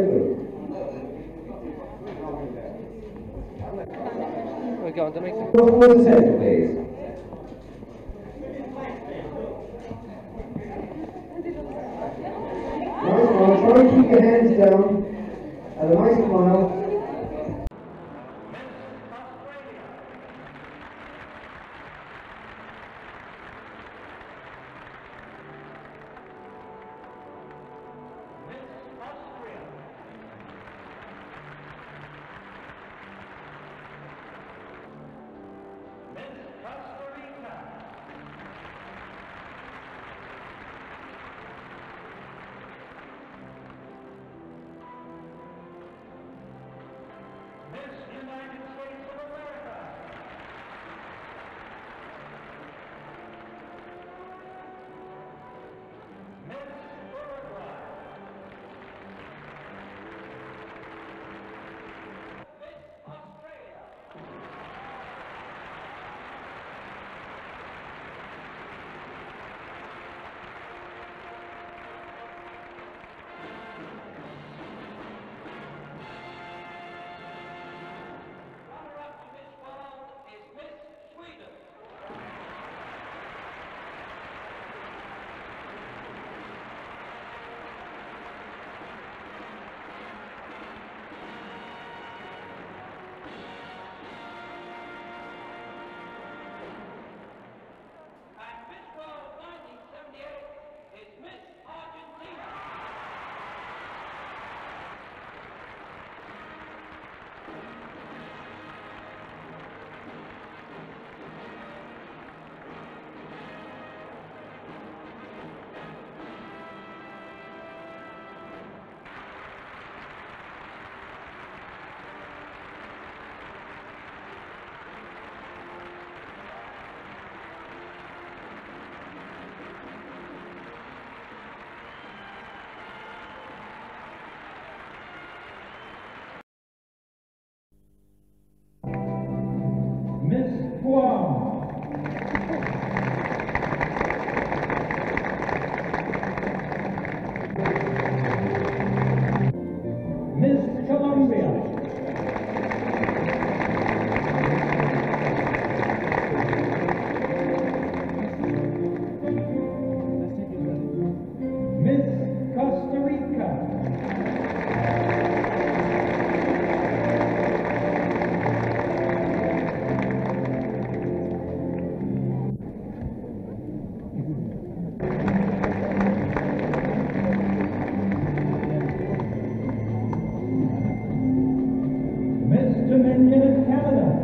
We're going to make some. For the center, please. Nice smile. Try and keep your hands down. And a nice smile. Miss Guam. Miss Colombia. Miss Costa Rica. Dominion of Canada.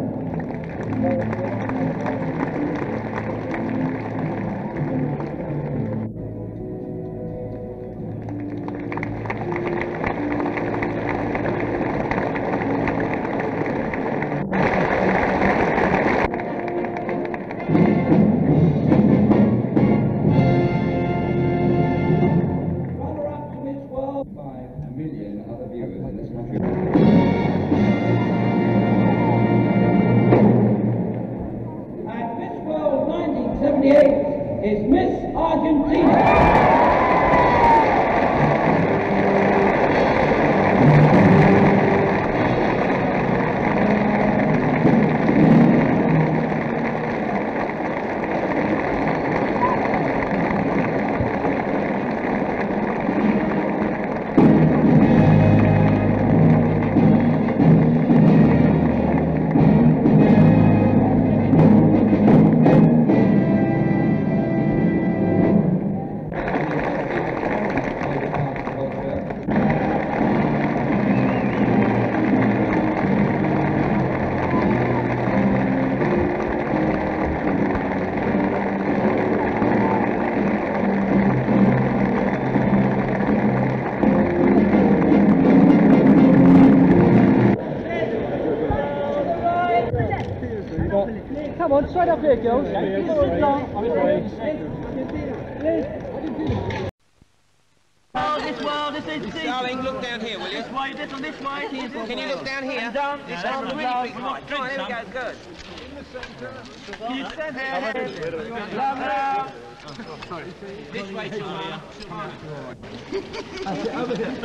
Runner-up to Miss World by 1 million other viewers in this country. Is Miss Argentina. Come on, straight up here, girls. Sit down. Darling, look down here, will you? This way, this way. Can you look down here? And down. This arm's really big. Come on, here we go, good. the centre. You stand there. This way, Silvana. Over here.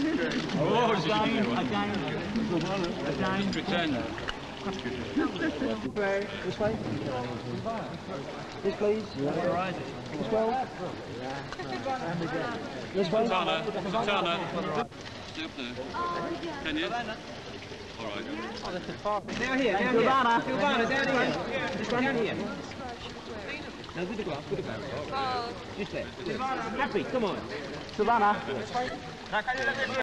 Again. Pretend. This way. This please. This well. This way. Silvana. Super. Can you? All right. Down here, Silvana, down here. Down here. No, good to go, good to go. Just there. Happy, come on. Silvana.